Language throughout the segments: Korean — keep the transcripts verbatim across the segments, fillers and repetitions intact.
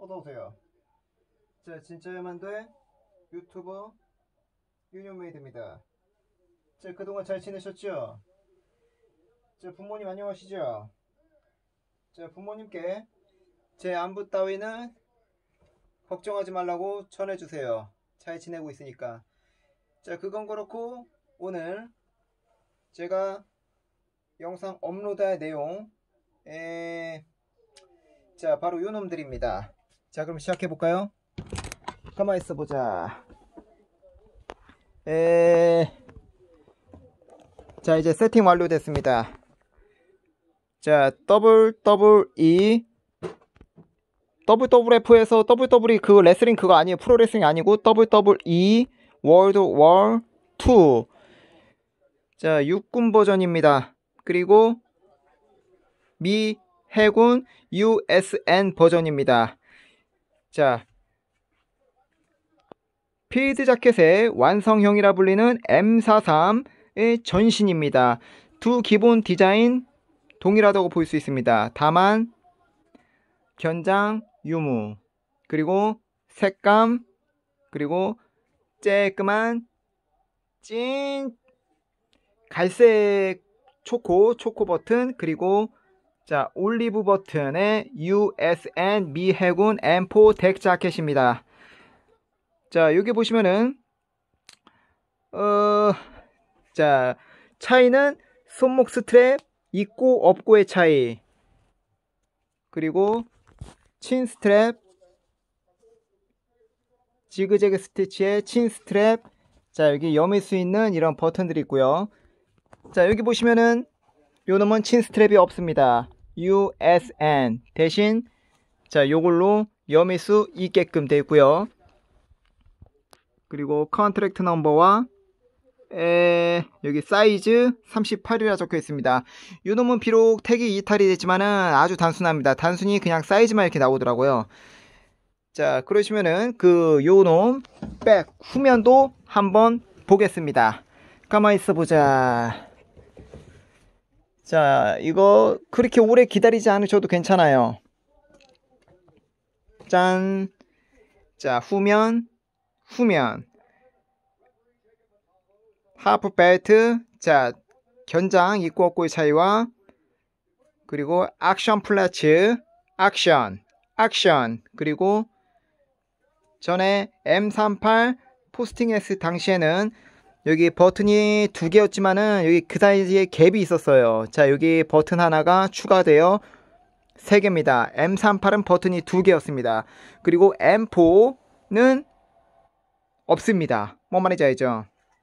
어서오세요. 자, 진짜야만 돼 유튜버 유니메이드입니다. 자, 그동안 잘 지내셨죠? 자, 부모님 안녕하시죠? 자, 부모님께 제 안부 따위는 걱정하지 말라고 전해주세요. 잘 지내고 있으니까. 자, 그건 그렇고 오늘 제가 영상 업로드할 내용 에... 자, 바로 요 놈들입니다. 자, 그럼 시작해볼까요? 가만히 있어보자. 에... 자, 이제 세팅 완료됐습니다. 자, 더블 더블 E 더블 더블 F에서 더블 더블 E 그 레슬링 그거 아니에요. 프로레슬링 아니고 더블 더블 E 월드 워 투. 자, 육군 버전입니다. 그리고 미 해군 유에스엔 버전입니다. 자, 필드 자켓의 완성형이라 불리는 엠 사십삼의 전신입니다. 두 기본 디자인 동일하다고 볼 수 있습니다. 다만 견장 유무, 그리고 색감, 그리고 쬐끄만 찐 갈색 초코 초코 버튼, 그리고 자, 올리브 버튼의 유에스엔 미 해군 엠 사 덱 자켓입니다. 자, 여기 보시면은 어, 자, 차이는 손목 스트랩 있고 없고의 차이, 그리고 친 스트랩, 지그재그 스티치의 친 스트랩. 자, 여기 여밀 수 있는 이런 버튼들이 있고요. 자, 여기 보시면은 요놈은 친 스트랩이 없습니다. 유에스엔 대신 자, 요걸로 여밀 수 있게끔 되어 있고요. 그리고 컨트랙트 넘버와 에, 여기 사이즈 삼십팔이라 적혀 있습니다. 요놈은 비록 택이 이탈이 됐지만은 아주 단순합니다. 단순히 그냥 사이즈만 이렇게 나오더라고요. 자, 그러시면은 그 요놈 백 후면도 한번 보겠습니다. 가만히 있어 보자. 자, 이거 그렇게 오래 기다리지 않으셔도 괜찮아요. 짠. 자, 후면 후면 하프 벨트. 자, 견장 있고 없고의 차이와, 그리고 액션 플래츠, 액션 액션, 그리고 전에 엠 삼십팔 포스팅 S 당시에는 여기 버튼이 두 개였지만은 여기 그 사이에 갭이 있었어요. 자, 여기 버튼 하나가 추가되어 세 개입니다. 엠 삼십팔은 버튼이 두 개였습니다. 그리고 엠 사는 없습니다. 뭔 말인지 알죠?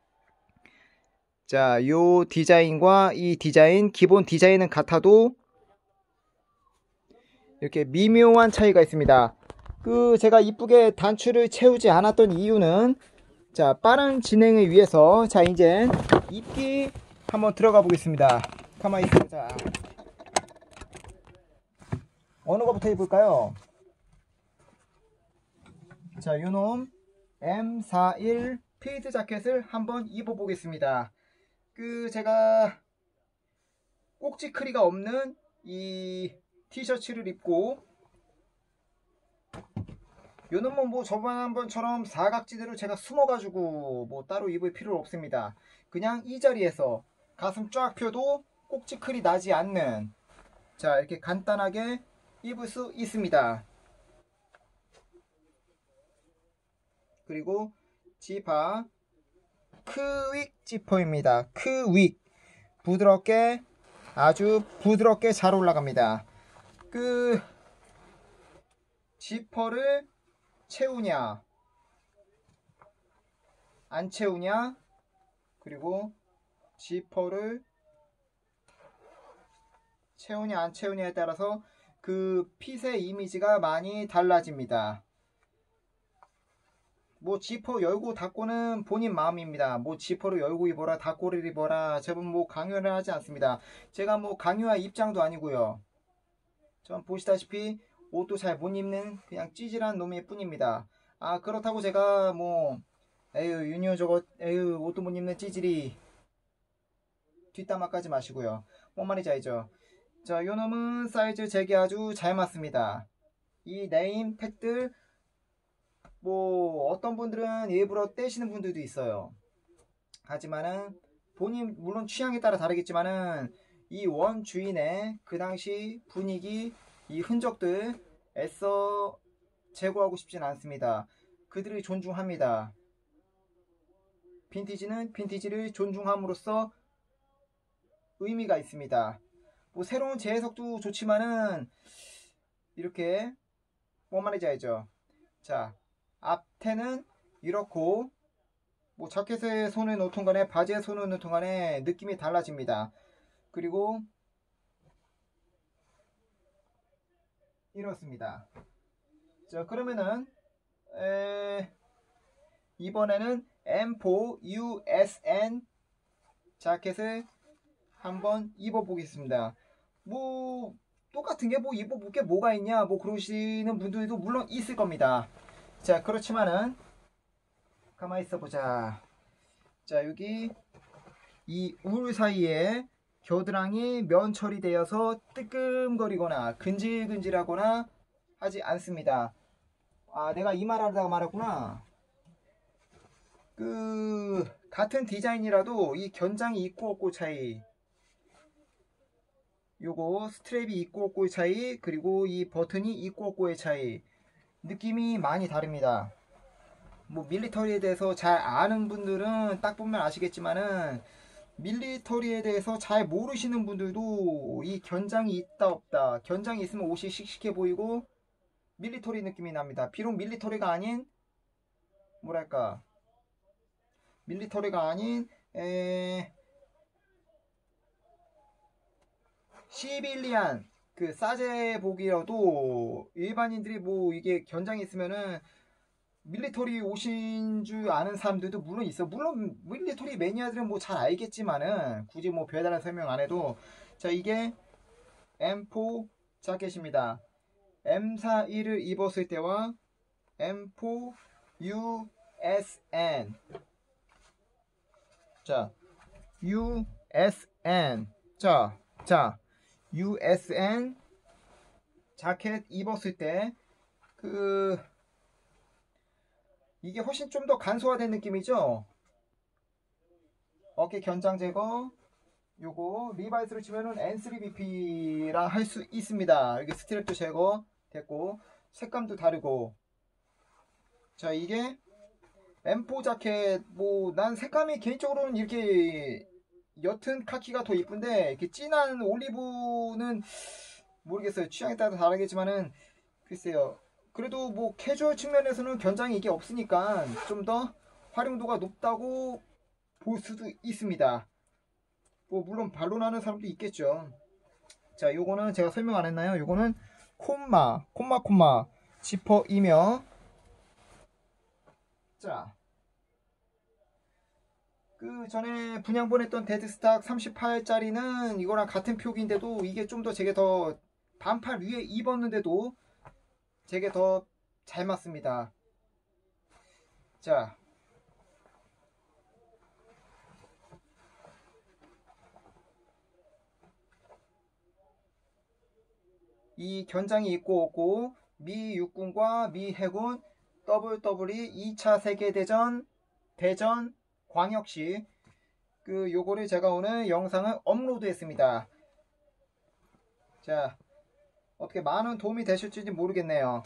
자, 요 디자인과 이 디자인, 기본 디자인은 같아도 이렇게 미묘한 차이가 있습니다. 그 제가 이쁘게 단추를 채우지 않았던 이유는, 자, 빠른 진행을 위해서. 자, 이제 입기 한번 들어가 보겠습니다. 가만히 있어보자. 어느 거부터 입을까요? 자, 요놈 엠 사십일 필드 자켓을 한번 입어 보겠습니다. 그 제가 꼭지 크리가 없는 이 티셔츠를 입고, 요놈은 뭐 저번 한번처럼 사각지대로 제가 숨어가지고 뭐 따로 입을 필요 없습니다. 그냥 이 자리에서 가슴 쫙 펴도 꼭지 크리 나지 않는, 자, 이렇게 간단하게 입을 수 있습니다. 그리고 지파 크윅 지퍼입니다. 크윅. 부드럽게, 아주 부드럽게 잘 올라갑니다. 그 지퍼를 채우냐 안 채우냐, 그리고 지퍼를 채우냐 안 채우냐에 따라서 그 핏의 이미지가 많이 달라집니다. 뭐 지퍼 열고 닫고는 본인 마음입니다. 뭐 지퍼를 열고 입어라 닫고를 입어라 제가 뭐 강요를 하지 않습니다. 제가 뭐 강요할 입장도 아니고요. 전 보시다시피 옷도 잘 못 입는 그냥 찌질한 놈일 뿐입니다. 아, 그렇다고 제가 뭐 에휴 유니어 저거 에휴 옷도 못 입는 찌질이 뒷담화 까지 마시고요. 뭔 말인지 알죠? 자, 요 놈은 사이즈 제게 아주 잘 맞습니다. 이 네임 택들 뭐 어떤 분들은 일부러 떼시는 분들도 있어요. 하지만은 본인 물론 취향에 따라 다르겠지만은 이 원 주인의 그 당시 분위기, 이 흔적들 애써 제거하고 싶진 않습니다. 그들을 존중합니다. 빈티지는 빈티지를 존중함으로써 의미가 있습니다. 뭐 새로운 재해석도 좋지만은 이렇게 뭔 말인지 알죠? 자, 앞태는 이렇고 뭐 자켓에 손을 놓든 간에 바지에 손을 놓든 간에 느낌이 달라집니다. 그리고 이렇습니다. 자, 그러면은 에... 이번에는 엠 사 유 에스 엔 자켓을 한번 입어보겠습니다. 뭐 똑같은 게 뭐 입어볼 게 뭐가 있냐 뭐 그러시는 분들도 물론 있을 겁니다. 자, 그렇지만은 가만히 있어 보자. 자, 여기 이 울 사이에 겨드랑이 면 처리되어서 뜨끔거리거나 근질근질하거나 하지 않습니다. 아, 내가 이 말 하다가 말했구나. 그 같은 디자인이라도 이 견장이 있고 없고 차이, 요거 스트랩이 있고 없고의 차이, 그리고 이 버튼이 있고 없고의 차이, 느낌이 많이 다릅니다. 뭐 밀리터리에 대해서 잘 아는 분들은 딱 보면 아시겠지만은 밀리터리에 대해서 잘 모르시는 분들도 이 견장이 있다 없다, 견장이 있으면 옷이 씩씩해 보이고 밀리터리 느낌이 납니다. 비록 밀리터리가 아닌 뭐랄까 밀리터리가 아닌 에... 시빌리안 그 사제복이라도 일반인들이 뭐 이게 견장이 있으면은 밀리터리 옷인 줄 아는 사람들도 물론 있어. 물론 밀리터리 매니아들은 뭐 잘 알겠지만은 굳이 뭐 별다른 설명 안 해도, 자, 이게 엠 사 자켓입니다. 엠 사십일을 입었을 때와 엠 사 유 에스 엔, 자 유 에스 엔, 자, 자 유 에스 엔 자켓 입었을 때 그 이게 훨씬 좀 더 간소화된 느낌이죠. 어깨 견장 제거, 요거 리바이스로 치면은 엔 쓰리 비 피라 할 수 있습니다. 여기 스트랩도 제거 됐고 색감도 다르고. 자, 이게 엠 사 자켓 뭐 난 색감이 개인적으로는 이렇게 옅은 카키가 더 이쁜데 이렇게 진한 올리브는 모르겠어요. 취향에 따라 다르겠지만은 글쎄요. 그래도 뭐 캐주얼 측면에서는 견장이 이게 없으니까 좀 더 활용도가 높다고 볼 수도 있습니다. 뭐 물론 반론하는 사람도 있겠죠. 자, 요거는 제가 설명 안 했나요? 요거는 콤마 콤마 콤마 지퍼이며, 자, 그 전에 분양 보냈던 데드스탁 삼십팔 짜리는 이거랑 같은 표기인데도 이게 좀 더 제게 더 반팔 위에 입었는데도 제게 더 잘 맞습니다. 자, 이 견장이 있고 없고 미 육군과 미 해군 더블유더블유이 이 차 세계대전 대전 광역시 그 요거를 제가 오늘 영상을 업로드 했습니다. 자, 어떻게 많은 도움이 되실지 모르겠네요.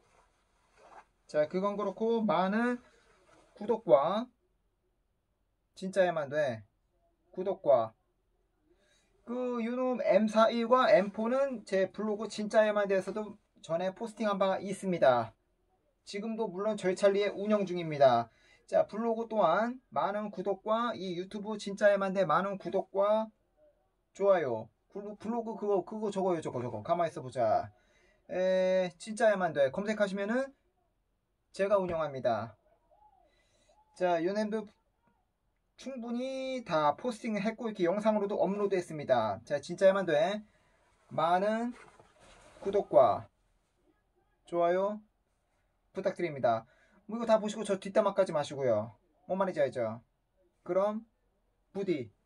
자, 그건 그렇고 많은 구독과 진짜야만 돼 구독과 그 요놈 엠 사십일과 엠 사는 제 블로그 진짜야만 돼서도 전에 포스팅한 바가 있습니다. 지금도 물론 절찰리에 운영 중입니다. 자, 블로그 또한 많은 구독과 이 유튜브 진짜야만 돼 많은 구독과 좋아요. 블로그 그거 그거 저거요 저거 저거 가만히 있어보자. 에 진짜야만 돼 검색하시면은 제가 운영합니다. 자, 요nem도 충분히 다 포스팅을 했고 이렇게 영상으로도 업로드 했습니다. 자, 진짜야만 돼 많은 구독과 좋아요 부탁드립니다. 뭐 이거 다 보시고 저 뒷담화 까지 마시고요. 뭔 말인지 알죠? 그럼 부디